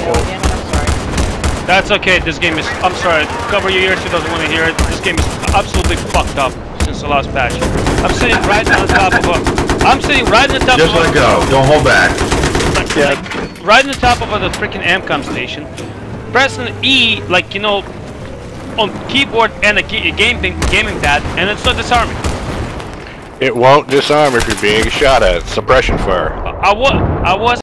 again, I'm sorry. That's okay, this game is... I'm sorry, cover your ears who doesn't want to hear it. This game is absolutely fucked up since the last patch. I'm sitting right on top of a... I'm sitting right on the top Just of a... let go. Don't hold back. Like, right on the top of the freaking Amcom station. Pressing E, like, you know, on keyboard and a gaming pad, and it's not disarming. It won't disarm if you're being shot at. Suppression fire. I was